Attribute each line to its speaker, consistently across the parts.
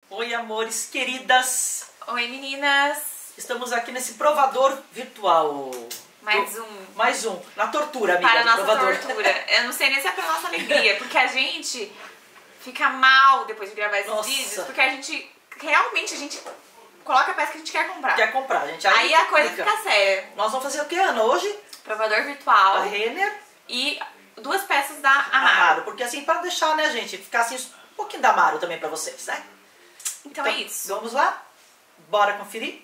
Speaker 1: Oi, amores queridas!
Speaker 2: Oi, meninas!
Speaker 1: Estamos aqui nesse provador virtual. Mais um. Na tortura, amiga.
Speaker 2: Para a nossa
Speaker 1: provador.
Speaker 2: tortura. Eu não sei nem se é pra nossa alegria, porque a gente fica mal depois de gravar esses vídeos, porque a gente realmente coloca a peça que a gente quer comprar.
Speaker 1: Quer comprar, gente.
Speaker 2: Aí a coisa fica séria.
Speaker 1: Nós vamos fazer o que, Ana, hoje?
Speaker 2: Provador virtual.
Speaker 1: A Renner.
Speaker 2: E 2 peças da Amaro.
Speaker 1: Porque assim, para deixar, né, gente, ficar assim um pouquinho da Amaro também pra vocês, né?
Speaker 2: Então é isso.
Speaker 1: Vamos lá? Bora conferir?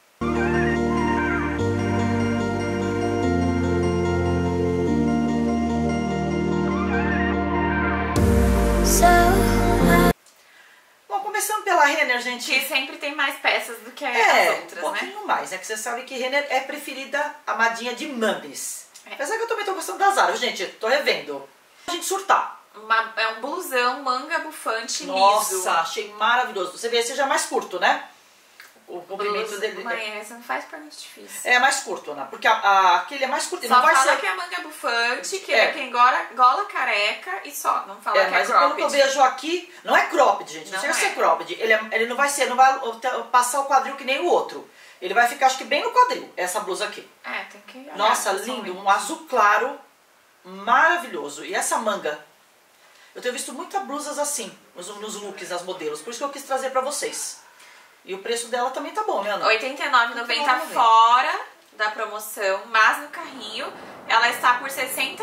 Speaker 1: Bom, começando pela Renner, gente.
Speaker 2: Que sempre tem mais peças do que as outras,
Speaker 1: um pouquinho mais, né? Que você sabe que Renner é preferida, amadinha de mames. Apesar que eu também tô gostando das Zara, gente, tô revendo. A gente surtar.
Speaker 2: É um blusão, manga bufante liso.
Speaker 1: Nossa, achei maravilhoso. Você vê, esse já é mais curto, né? O comprimento dele.
Speaker 2: Mãe, você não faz perna difícil.
Speaker 1: É mais curto, né? Porque aquele é mais curto.
Speaker 2: Só
Speaker 1: não vai
Speaker 2: fala
Speaker 1: ser...
Speaker 2: que a manga é bufante, que é quem gola careca e só. Não fala que é
Speaker 1: mas
Speaker 2: cropped.
Speaker 1: pelo que eu vejo aqui, não é cropped, gente. Não chega a ser cropped. Ele não vai passar o quadril que nem o outro. Ele vai ficar, acho que bem no quadril, essa blusa aqui.
Speaker 2: É, tem que olhar.
Speaker 1: Nossa, lindo. Um azul claro, maravilhoso. E essa manga, eu tenho visto muitas blusas assim, nos looks, nas modelos. Por isso que eu quis trazer pra vocês. E o preço dela também tá bom, né, Ana?
Speaker 2: R$ 89,90 fora da promoção, mas no carrinho ela está por R$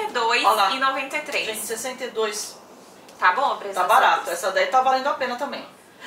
Speaker 2: 62,93.
Speaker 1: Gente, 62.
Speaker 2: Tá bom o preço?
Speaker 1: Tá barato. Essa daí tá valendo a pena também.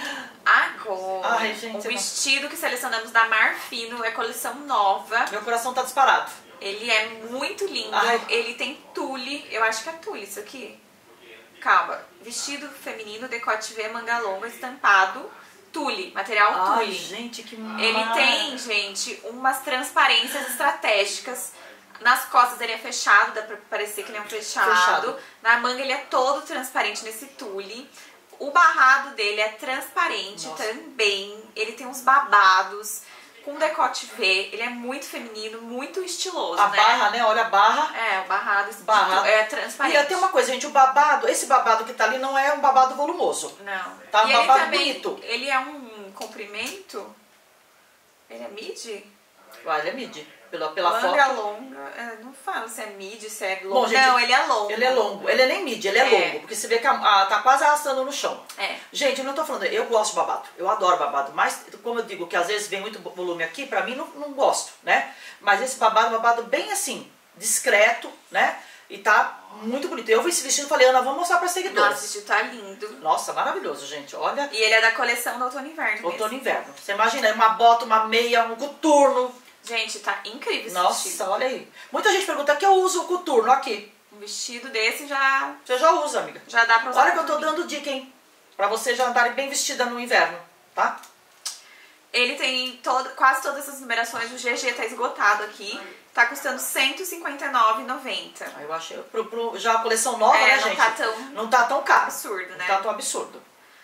Speaker 2: Agora,
Speaker 1: ai, gente,
Speaker 2: o vestido que selecionamos da Marfino é coleção nova.
Speaker 1: Meu coração tá disparado.
Speaker 2: Ele é muito lindo. Ele tem tule. Eu acho que é tule isso aqui. Calma. Vestido feminino, decote V, manga longa, estampado. Tule, material tule.
Speaker 1: Ai, gente, que
Speaker 2: Ele tem, gente, umas transparências estratégicas. Nas costas ele é fechado, dá pra parecer que ele é um fechado. Na manga ele é todo transparente nesse tule. O barrado dele é transparente também. Ele tem uns babados com decote V. Ele é muito feminino, muito estiloso,
Speaker 1: a barra, né? Olha a barra.
Speaker 2: É, o barrado é transparente.
Speaker 1: E tem uma coisa, gente, o babado, esse babado que tá ali não é um babado volumoso.
Speaker 2: Não.
Speaker 1: Tá um
Speaker 2: e
Speaker 1: babado
Speaker 2: ele também,
Speaker 1: bonito.
Speaker 2: ele é um comprimento? Ele é midi?
Speaker 1: Ele é midi. Pela foto.
Speaker 2: Manga longa, não falo se é midi, se é longo.
Speaker 1: Bom, gente,
Speaker 2: não, ele é longo.
Speaker 1: Ele é longo. Ele é nem midi, ele é longo. Porque você vê que tá quase arrastando no chão. Gente, eu não tô falando, eu gosto de babado. Eu adoro babado. Mas, como eu digo, que às vezes vem muito volume aqui, pra mim não gosto, né? Mas esse babado bem assim, discreto, né? E tá muito bonito. Eu vi esse vestido e falei, Ana, vamos mostrar para as seguidoras.
Speaker 2: Nossa, esse vestido tá lindo.
Speaker 1: Nossa, maravilhoso, gente. Olha.
Speaker 2: E ele é da coleção do outono e inverno.
Speaker 1: Outono e inverno. Você imagina, uma bota, uma meia, um coturno.
Speaker 2: Gente, tá incrível esse vestido.
Speaker 1: Nossa, olha aí. Muita gente pergunta que eu uso o coturno aqui.
Speaker 2: Um vestido desse já...
Speaker 1: Você já usa, amiga.
Speaker 2: Já dá pra usar.
Speaker 1: Olha que eu tô dando dica, hein? Pra você já andarem bem vestida no inverno, tá?
Speaker 2: Ele tem quase todas as numerações. O GG tá esgotado aqui. Tá custando R$ 159,90.
Speaker 1: Eu achei. Já a coleção nova, né, gente? Não tá tão caro.
Speaker 2: Absurdo, né?
Speaker 1: Não tá tão absurdo.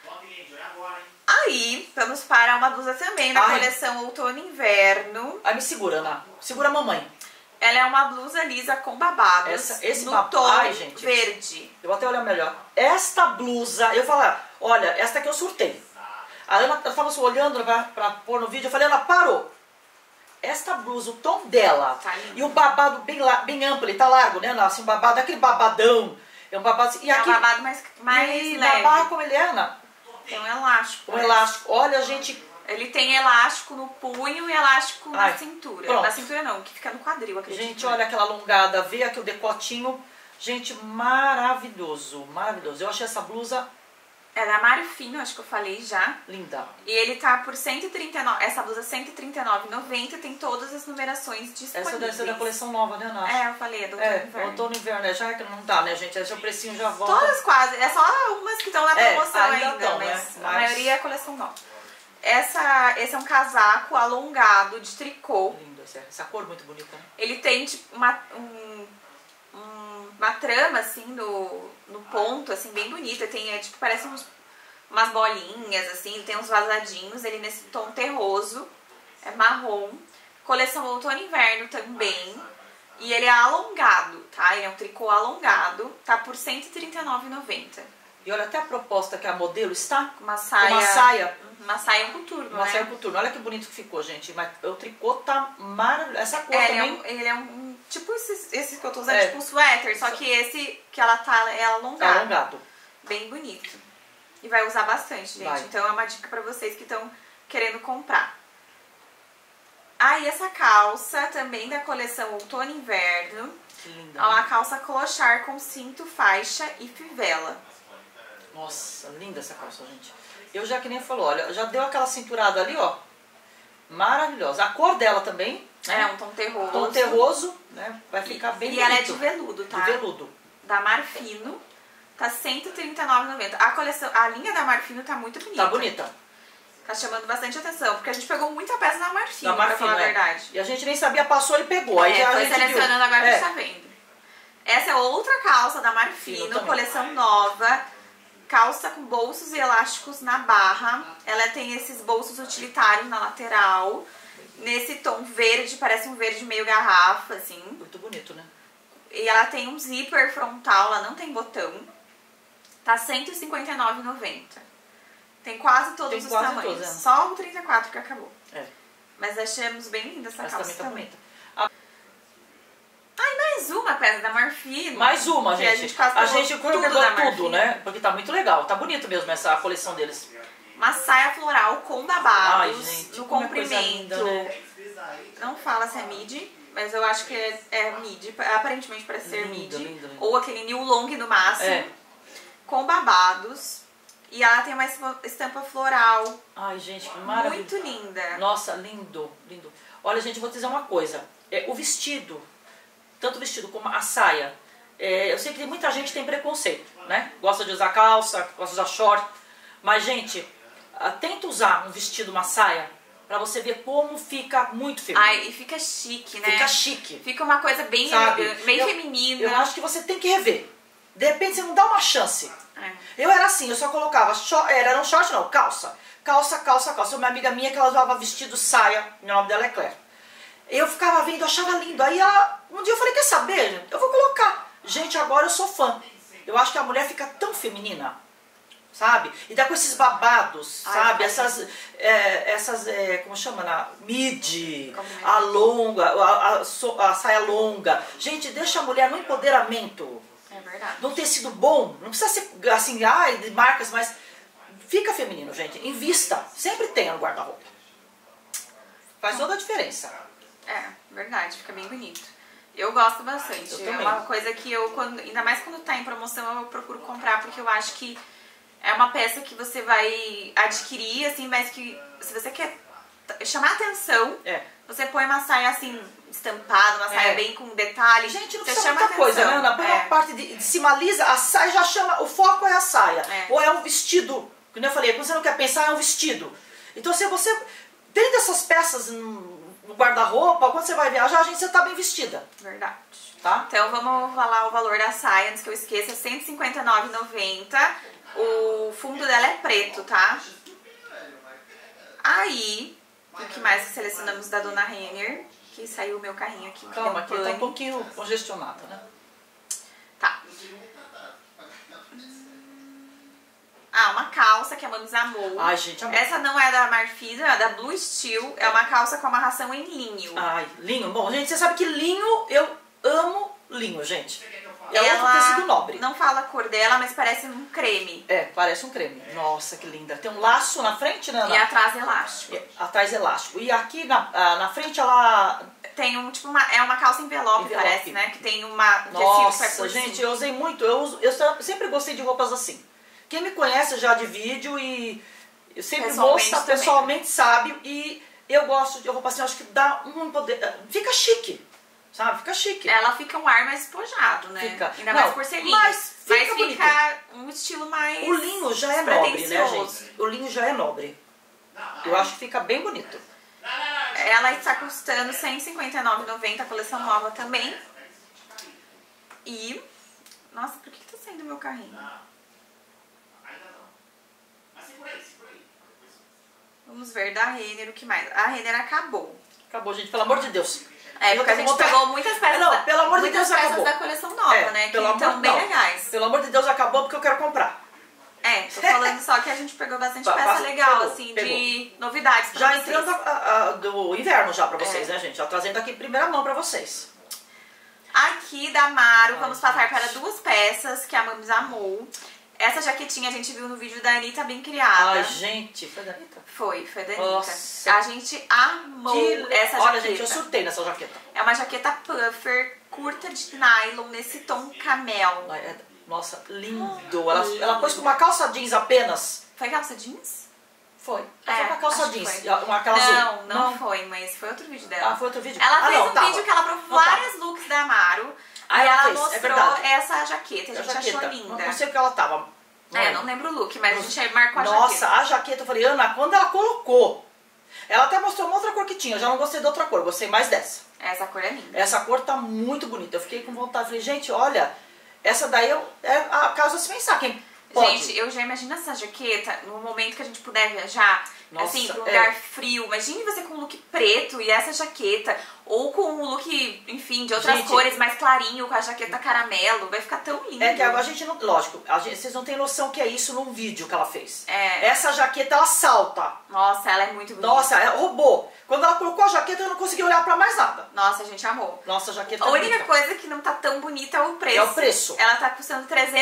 Speaker 2: Aí, vamos para uma blusa também da coleção outono e inverno.
Speaker 1: Aí me segura, Ana. Segura a mamãe.
Speaker 2: Ela é uma blusa lisa com babados.
Speaker 1: Esse
Speaker 2: no tom
Speaker 1: gente,
Speaker 2: verde.
Speaker 1: Eu vou até olhar melhor. Esta blusa, eu falei, olha, esta aqui eu surtei. A Ana estava olhando pra pôr no vídeo, eu falei, Ana, parou. Esta blusa, o tom dela, e o babado bem amplo, ele tá largo, né, Ana? Assim, um babado, aquele babadão. É um babado assim, e aqui,
Speaker 2: um babado mais leve.
Speaker 1: Babado como ele é, Ana?
Speaker 2: Tem um elástico.
Speaker 1: Um elástico. Olha, gente...
Speaker 2: Ele tem elástico no punho e elástico na cintura.
Speaker 1: Pronto.
Speaker 2: Na cintura não, que fica no quadril, acredito.
Speaker 1: Gente, olha aquela alongada, vê aqui o decotinho. Gente, maravilhoso, maravilhoso. Eu achei essa blusa...
Speaker 2: É da Marfino, acho que eu falei já.
Speaker 1: Linda.
Speaker 2: E ele tá por 139, essa blusa R$139,90, tem todas as numerações disponíveis.
Speaker 1: Essa deve ser da coleção nova, né, Ana?
Speaker 2: É, eu falei, é do outono e inverno.
Speaker 1: Outono e inverno, já que não dá, né, gente? Esse é o precinho já volta.
Speaker 2: Todas quase, é só umas que estão na promoção ainda,
Speaker 1: tão,
Speaker 2: mas
Speaker 1: né?
Speaker 2: A maioria é coleção nova. Esse é um casaco alongado de tricô.
Speaker 1: Lindo, essa cor muito bonita, né?
Speaker 2: Ele tem tipo uma trama assim no ponto, assim, bem bonita. Tem, tipo, parece umas bolinhas, assim, tem uns vazadinhos. Ele nesse tom terroso, é marrom. Coleção outono e inverno também. E ele é alongado, tá? Ele é um tricô alongado, tá por R$139,90.
Speaker 1: E olha até a proposta que a modelo está.
Speaker 2: Uma saia.
Speaker 1: Uma saia.
Speaker 2: uma saia coturno,
Speaker 1: Uma saia coturno. Olha que bonito que ficou, gente. Mas o tricô tá maravilhoso. Essa cor também...
Speaker 2: Ele é um... Tipo esse que eu tô usando, tipo um suéter. Só que esse que ela tá é alongado.
Speaker 1: É alongado.
Speaker 2: Bem bonito. E vai usar bastante, gente. Então é uma dica pra vocês que estão querendo comprar. E essa calça também da coleção Outono e Inverno.
Speaker 1: Que linda.
Speaker 2: É uma calça clochard com cinto, faixa e fivela.
Speaker 1: Nossa, linda essa calça, gente. Eu já que nem falou, olha, já deu aquela cinturada ali, ó. Maravilhosa. A cor dela também.
Speaker 2: Né? É um tom terroso.
Speaker 1: Tom terroso, né? Vai ficar bem bonito.
Speaker 2: E ela é de veludo, tá?
Speaker 1: De veludo.
Speaker 2: Da Marfino. Tá R$139,90. A coleção, a linha da Marfino tá muito bonita.
Speaker 1: Tá bonita.
Speaker 2: Tá chamando bastante atenção, porque a gente pegou muita peça da Marfino,
Speaker 1: pra falar a verdade. E a gente nem sabia, passou e pegou. Aí já
Speaker 2: foi
Speaker 1: a gente
Speaker 2: selecionando,
Speaker 1: viu.
Speaker 2: Agora a gente tá vendo. Essa é outra calça da Marfino, coleção nova. Calça com bolsos e elásticos na barra. Ela tem esses bolsos utilitários na lateral. Nesse tom verde, parece um verde meio garrafa, assim.
Speaker 1: Muito bonito, né?
Speaker 2: E ela tem um zíper frontal, ela não tem botão. Tá R$159,90. Tem quase todos os tamanhos. Só o 34 que acabou. Mas achamos bem linda essa calça também. Mais uma peça da Marfino.
Speaker 1: Mais uma, gente. A gente pegou tudo, né? Porque tá muito legal. Tá bonito mesmo essa coleção deles.
Speaker 2: Uma saia floral com babados.
Speaker 1: Ai, gente,
Speaker 2: no comprimento.
Speaker 1: Linda, né?
Speaker 2: Não fala se é midi, mas eu acho que é midi. Aparentemente parece ser midi.
Speaker 1: Lindo.
Speaker 2: Ou aquele new long no máximo. Com babados. E ela tem uma estampa floral.
Speaker 1: Ai, gente, que maravilha.
Speaker 2: Muito linda.
Speaker 1: Nossa, lindo, lindo. Olha, gente, eu vou te dizer uma coisa. O vestido, tanto o vestido como a saia, eu sei que muita gente tem preconceito, né? Gosta de usar calça, gosta de usar short. Mas, gente, tenta usar um vestido, uma saia, pra você ver como fica muito feminino.
Speaker 2: E fica chique, né?
Speaker 1: Fica chique.
Speaker 2: Fica uma coisa bem elegante, bem feminina.
Speaker 1: Eu acho que você tem que rever. De repente você não dá uma chance. Eu era assim, eu só colocava era um short não, calça. Calça. Uma amiga minha que ela usava vestido, saia, o nome dela é Claire. Eu ficava vendo, eu achava lindo. Aí um dia eu falei, quer saber? Eu vou colocar. Gente, agora eu sou fã. Eu acho que a mulher fica tão feminina, sabe? E dá com esses babados, sabe? Essas, como chama? Midi, a longa, a saia longa. Gente, deixa a mulher no empoderamento.
Speaker 2: É verdade.
Speaker 1: Num tecido bom, não precisa ser assim, de marcas, mas fica feminino, gente. Invista. Sempre tem no guarda-roupa. Faz toda a diferença.
Speaker 2: Verdade, fica bem bonito. Eu gosto bastante.
Speaker 1: Eu também.
Speaker 2: Uma coisa que ainda mais quando tá em promoção, eu procuro comprar, porque eu acho que é uma peça que você vai adquirir, assim, mas que se você quer chamar atenção, você põe uma saia assim, estampada, uma saia bem com detalhe.
Speaker 1: Gente, não
Speaker 2: você
Speaker 1: precisa
Speaker 2: chama
Speaker 1: muita coisa, né, Ana? Põe uma parte de cima lisa, a saia já chama, o foco é a saia. Ou é um vestido, como eu falei, quando você não quer pensar, é um vestido. Então se você tem dessas peças no guarda-roupa, quando você vai viajar, você tá bem vestida.
Speaker 2: Verdade.
Speaker 1: Tá?
Speaker 2: Então vamos falar o valor da saia, antes que eu esqueça, é R$159,90. O fundo dela é preto, tá? Aí, o que mais selecionamos da Dona Renner, que saiu o meu carrinho aqui.
Speaker 1: Calma, aqui tá um pouquinho congestionada, né?
Speaker 2: Tá. Uma calça que a Mamis amou.
Speaker 1: Ai, gente, amor.
Speaker 2: Essa não é da Marfino, é da Blue Steel. É uma calça com amarração em linho.
Speaker 1: Linho. Bom, gente, você sabe que linho, eu amo linho, gente. É outro tecido nobre.
Speaker 2: Não fala a cor dela, mas parece um creme.
Speaker 1: Parece um creme. Nossa, que linda. Tem um laço na frente, né, Ana?
Speaker 2: E atrás elástico.
Speaker 1: Atrás elástico. E aqui na frente ela...
Speaker 2: Tem é uma calça envelope, parece, né? Que tem uma
Speaker 1: Nossa, gente, eu usei muito. Eu sempre gostei de roupas assim. Quem me conhece já de vídeo e eu sempre mostro, pessoalmente sabe. E eu gosto de roupa assim, eu acho que dá um poder... Fica chique. Sabe? Fica chique.
Speaker 2: Ela fica um ar mais espojado, né?
Speaker 1: Fica.
Speaker 2: Ainda mais por ser linho.
Speaker 1: Mas fica
Speaker 2: um estilo mais...
Speaker 1: O linho já é nobre, né, gente? O linho já é nobre. Eu acho que fica bem bonito.
Speaker 2: Ela está custando R$159,90, a coleção nova também. E... Nossa, por que tá saindo o meu carrinho? Vamos ver da Renner o que mais. A Renner acabou.
Speaker 1: Acabou, gente, pelo amor de Deus.
Speaker 2: Porque a gente pegou muitas peças,
Speaker 1: pelo amor de Deus, acabou.
Speaker 2: Da coleção nova, né? Que estão bem legais.
Speaker 1: Pelo amor de Deus, acabou porque eu quero comprar.
Speaker 2: tô falando só que a gente pegou bastante peça legal, assim, de novidades pra
Speaker 1: já
Speaker 2: vocês.
Speaker 1: Entrando do inverno já pra vocês, né, gente? Já trazendo aqui em primeira mão pra vocês.
Speaker 2: Aqui da Maro, vamos passar para 2 peças que a Mamis amou. Essa jaquetinha a gente viu no vídeo da Anitta Bem Criada.
Speaker 1: Ai, gente, foi da Anitta?
Speaker 2: Foi da Anitta.
Speaker 1: Nossa.
Speaker 2: A gente amou essa jaqueta.
Speaker 1: Olha, gente, eu surtei nessa jaqueta.
Speaker 2: É uma jaqueta puffer, curta de nylon, nesse tom camel.
Speaker 1: Nossa, lindo. Ela pôs com uma calça jeans apenas.
Speaker 2: Foi calça jeans?
Speaker 1: Foi. Foi uma calça jeans. Aquela azul.
Speaker 2: Não foi, mas foi outro vídeo dela.
Speaker 1: Ah, foi outro vídeo?
Speaker 2: Ela fez um vídeo que ela provou várias looks da Amaro. E ela mostrou essa jaqueta. A gente achou linda.
Speaker 1: Não sei o que ela tava.
Speaker 2: Não lembro o look, mas a gente marcou a jaqueta.
Speaker 1: Nossa, a jaqueta, eu falei, Ana, quando ela colocou, ela até mostrou uma outra cor que tinha. Eu já não gostei da outra cor, gostei mais dessa.
Speaker 2: Essa cor é linda.
Speaker 1: Essa cor tá muito bonita. Eu fiquei com vontade. Falei, gente, olha, essa daí é a causa de se pensar. Quem pode?
Speaker 2: Gente, eu já imagino essa jaqueta no momento que a gente puder viajar.
Speaker 1: Nossa,
Speaker 2: assim, pra um lugar frio. Imagine você com um look preto e essa jaqueta. Ou com um look, enfim, de outras cores, mais clarinho, com a jaqueta caramelo. Vai ficar tão lindo.
Speaker 1: É que a gente não... Lógico, vocês não têm noção que é isso num vídeo que ela fez.
Speaker 2: É.
Speaker 1: Essa jaqueta, ela salta.
Speaker 2: Nossa, ela é muito bonita.
Speaker 1: Nossa, ela roubou. Quando ela colocou a jaqueta, eu não consegui olhar pra mais nada.
Speaker 2: Nossa, a gente amou.
Speaker 1: Nossa, a jaqueta
Speaker 2: A única coisa que não tá tão bonita é o preço.
Speaker 1: É o preço.
Speaker 2: Ela tá custando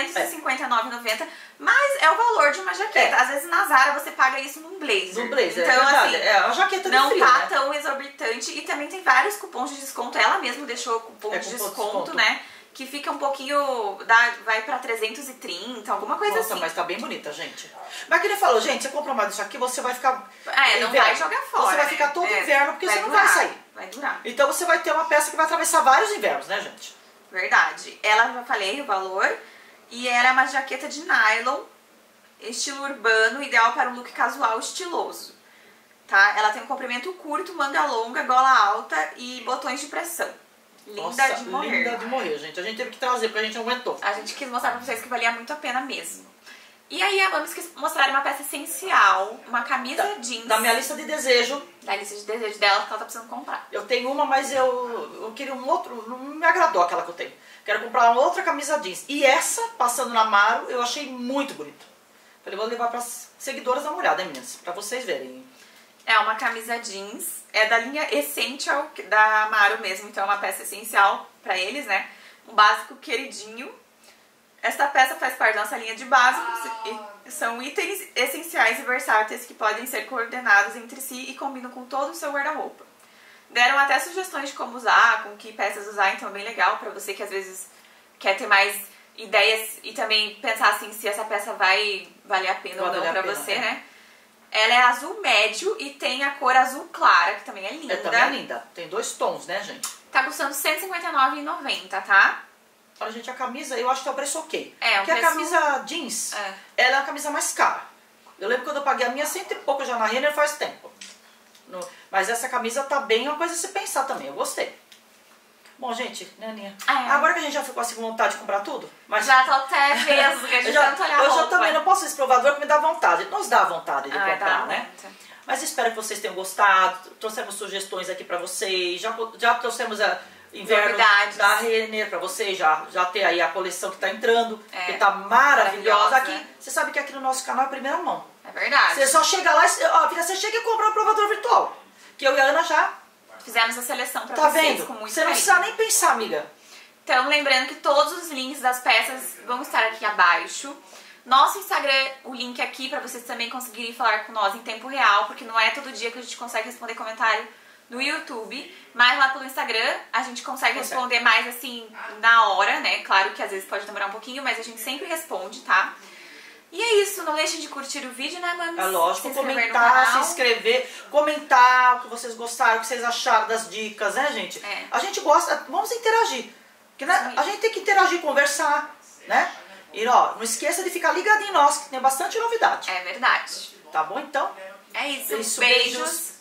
Speaker 2: R$359,90, mas é o valor de uma jaqueta. Às vezes na Zara você paga isso num blazer.
Speaker 1: Num blazer,
Speaker 2: então,
Speaker 1: é verdade.
Speaker 2: Assim,
Speaker 1: é uma jaqueta de
Speaker 2: não
Speaker 1: frio,
Speaker 2: tá
Speaker 1: né?
Speaker 2: tão exorbitante. E também tem vários cupons de desconto. Ela mesma deixou cupom de desconto, né? Que fica um pouquinho, vai pra 330, alguma coisa assim.
Speaker 1: Nossa, mas tá bem bonita, gente. Mas que ele falou, gente, você compra mais disso aqui, você vai ficar...
Speaker 2: não vai jogar fora.
Speaker 1: Você vai ficar todo inverno, porque você não vai sair.
Speaker 2: Vai durar.
Speaker 1: Então você vai ter uma peça que vai atravessar vários invernos, né, gente?
Speaker 2: Verdade. Ela, já falei o valor. E ela é uma jaqueta de nylon, estilo urbano, ideal para um look casual estiloso. Tá? Ela tem um comprimento curto, manga longa, gola alta e botões de pressão. Linda. Nossa, de morrer.
Speaker 1: Linda de morrer, gente. A gente teve que trazer porque a gente não aguentou.
Speaker 2: A gente quis mostrar pra vocês que valia muito a pena mesmo. E aí a Mamis quis mostrar uma peça essencial, uma camisa jeans.
Speaker 1: Da minha lista de desejo.
Speaker 2: Da lista de desejo dela, que ela tá precisando comprar.
Speaker 1: Eu tenho uma, mas eu queria um outro, não me agradou aquela que eu tenho. Quero comprar uma outra camisa jeans. E essa, passando na Maro, eu achei muito bonita. Falei, vou levar pras seguidoras da mulher, né, meninas? Pra vocês verem.
Speaker 2: É uma camisa jeans, é da linha Essential da Amaro mesmo, então é uma peça essencial pra eles, né? Um básico queridinho. Esta peça faz parte da nossa linha de básicos e são itens essenciais e versáteis que podem ser coordenados entre si e combinam com todo o seu guarda-roupa. Deram até sugestões de como usar, com que peças usar, então é bem legal pra você que às vezes quer ter mais ideias e também pensar assim se essa peça vai valer a pena ou não pra você, né? Ela é azul médio e tem a cor azul clara, que também é linda.
Speaker 1: Também é linda. Tem 2 tons, né, gente?
Speaker 2: Tá custando R$159,90, tá?
Speaker 1: Olha, gente, a camisa, eu acho que é o preço ok.
Speaker 2: Porque
Speaker 1: a camisa jeans, ela é a camisa mais cara. Eu lembro quando eu paguei a minha 100 e pouco já na Renner faz tempo. Mas essa camisa tá bem uma coisa a se pensar também, eu gostei. Bom, gente, né, Aninha? Agora que a gente já ficou assim com vontade de comprar tudo, mas...
Speaker 2: Já tô até vesgo, que a gente tanto olhar a roupa.
Speaker 1: Eu já também não posso ir pro provador que me dá vontade. Nos dá vontade de comprar, né? Mas espero que vocês tenham gostado. Trouxemos sugestões aqui pra vocês. Já trouxemos a inverno da Renner pra vocês. Já ter aí a coleção que tá entrando. Que tá maravilhosa. Aqui, você sabe que aqui no nosso canal é primeira mão.
Speaker 2: É verdade.
Speaker 1: Você só chega lá, você chega e compra um provador virtual. Que eu e a Ana já...
Speaker 2: Fizemos a seleção pra
Speaker 1: tá
Speaker 2: vocês
Speaker 1: vendo?
Speaker 2: com muito
Speaker 1: Você não precisa nem pensar, amiga.
Speaker 2: Então, lembrando que todos os links das peças vão estar aqui abaixo. Nosso Instagram, o link aqui pra vocês também conseguirem falar com nós em tempo real, porque não é todo dia que a gente consegue responder comentário no YouTube, mas lá pelo Instagram a gente consegue responder mais assim na hora, né? Claro que às vezes pode demorar um pouquinho, mas a gente sempre responde, tá? E é isso, não deixem de curtir o vídeo, né, Mamis?
Speaker 1: É lógico, comentar, se inscrever, comentar o que vocês gostaram, o que vocês acharam das dicas, né, gente? A gente gosta, vamos interagir. Porque, né, a gente tem que interagir, conversar, né? E ó, não esqueça de ficar ligadinho em nós, que tem bastante novidade.
Speaker 2: É verdade.
Speaker 1: Tá bom, então?
Speaker 2: É isso, beijos.